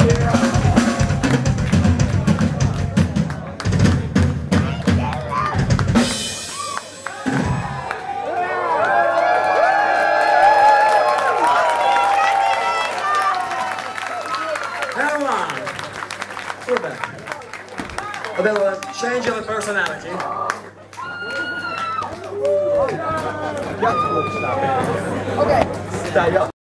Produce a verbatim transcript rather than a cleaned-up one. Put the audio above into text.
A bit of a change of personality. Okay. Stai up.